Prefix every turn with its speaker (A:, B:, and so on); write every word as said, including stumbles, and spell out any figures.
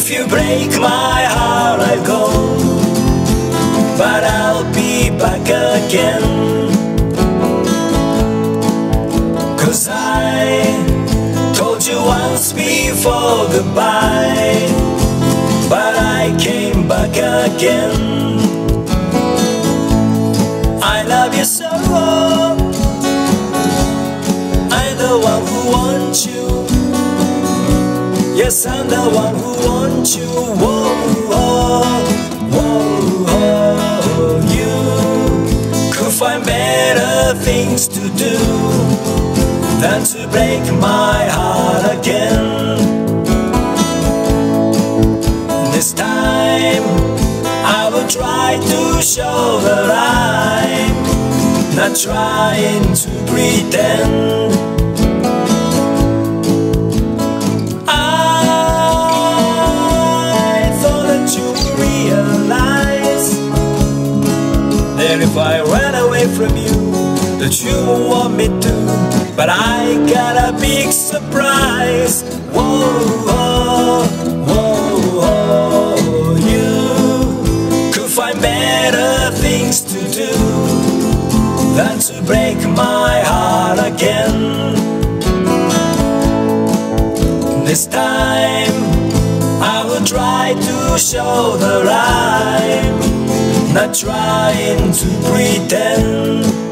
A: If you break my heart, I'll go, but I'll be back again. 'Cause I told you once before goodbye, but I came back again. I love you so, I'm the one who wants you. Yes, I'm the one who wants you. Whoa, whoa, whoa, whoa. You could find better things to do than to break my heart again. This time I will try to show that I'm not trying to pretend. I thought that you realize that if I ran away from you, that you won't want me to. But I got a big surprise. Whoa, whoa, whoa, whoa. You could find better things to do than to break my heart again. This time I will try to show that I'm not trying to pretend.